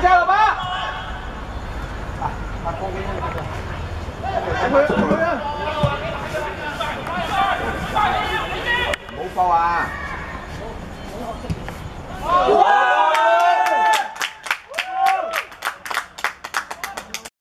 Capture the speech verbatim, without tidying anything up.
下了吧？啊，把空给你那个。冇爆啊！哇！